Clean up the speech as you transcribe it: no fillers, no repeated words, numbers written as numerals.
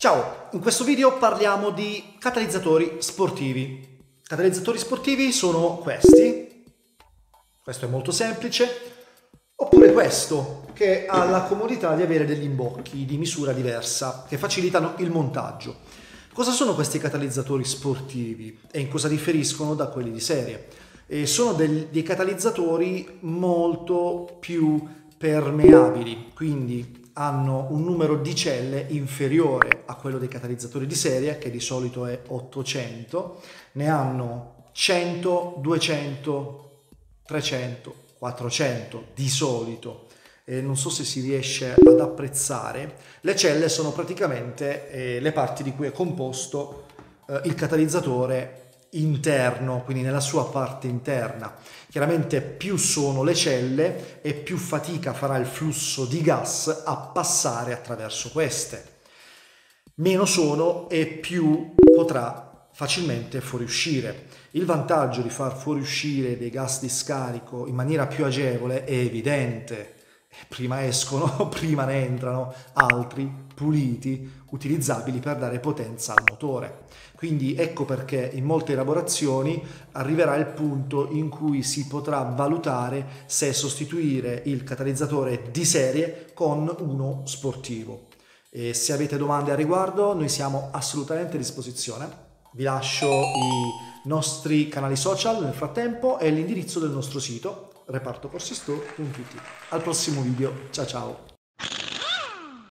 Ciao, in questo video parliamo di catalizzatori sportivi. Catalizzatori sportivi sono questi, questo è molto semplice, oppure questo che ha la comodità di avere degli imbocchi di misura diversa che facilitano il montaggio. Cosa sono questi catalizzatori sportivi e in cosa differiscono da quelli di serie? Sono dei catalizzatori molto più permeabili, quindi hanno un numero di celle inferiore a quello dei catalizzatori di serie, che di solito è 800, ne hanno 100, 200, 300, 400 di solito. Non so se si riesce ad apprezzare. Le celle sono praticamente le parti di cui è composto il catalizzatore interno, quindi nella sua parte interna. Chiaramente più sono le celle e più fatica farà il flusso di gas a passare attraverso queste. Meno sono e più potrà facilmente fuoriuscire. Il vantaggio di far fuoriuscire dei gas di scarico in maniera più agevole è evidente. Prima escono, prima ne entrano altri puliti, utilizzabili per dare potenza al motore. Quindi ecco perché in molte elaborazioni arriverà il punto in cui si potrà valutare se sostituire il catalizzatore di serie con uno sportivo. E se avete domande a riguardo, noi siamo assolutamente a disposizione. Vi lascio i nostri canali social nel frattempo e l'indirizzo del nostro sito repartocorsistore.it. Al prossimo video, ciao ciao!